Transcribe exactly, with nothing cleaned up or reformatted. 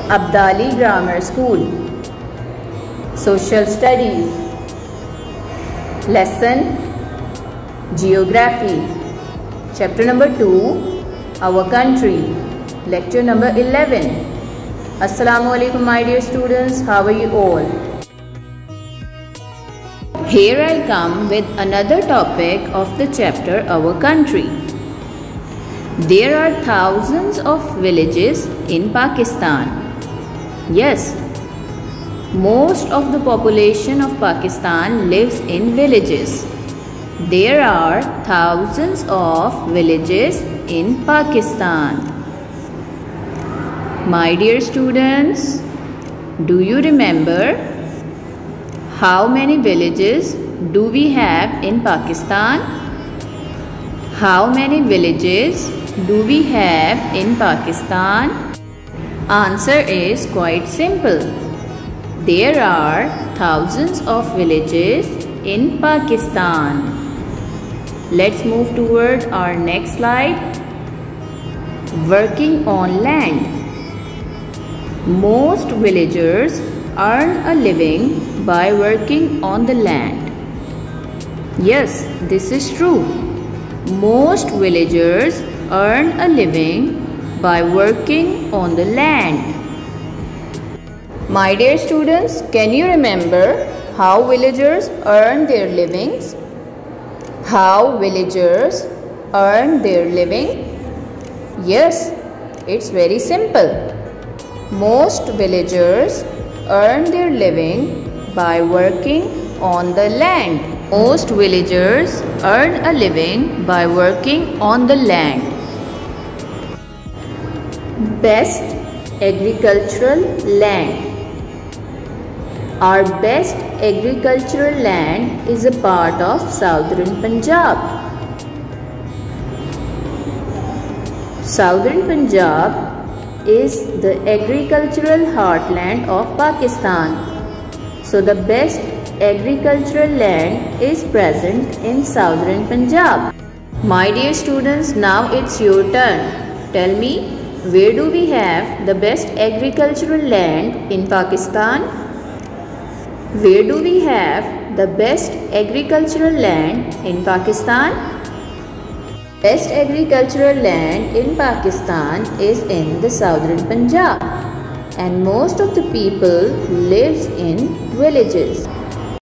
Abdali Grammar School. Social Studies. Lesson Geography. Chapter number two, Our Country. Lecture number eleven. Assalamu alaikum my dear students, how are you all? Here I come with another topic of the chapter Our Country. There are thousands of villages in Pakistan. Yes, most of the population of Pakistan lives in villages. There are thousands of villages in Pakistan. My dear students, do you remember how many villages do we have in Pakistan? How many villages do we have in Pakistan? Answer is quite simple. There are thousands of villages in Pakistan. Let's move toward our next slide. Working on land. Most villagers earn a living by working on the land. Yes, this is true. Most villagers earn a living by working on the land. My dear students, can you remember how villagers earn their livings? How villagers earn their living? Yes, it's very simple. Most villagers earn their living by working on the land. Most villagers earn a living by working on the land. Best agricultural land. Our best agricultural land is a part of southern Punjab. Southern Punjab is the agricultural heartland of Pakistan. So the best agricultural land is present in southern Punjab. My dear students, now it's your turn. Tell me, where do we have the best agricultural land in Pakistan? Where do we have the best agricultural land in Pakistan? Best agricultural land in Pakistan is in the southern Punjab, and most of the people lives in villages.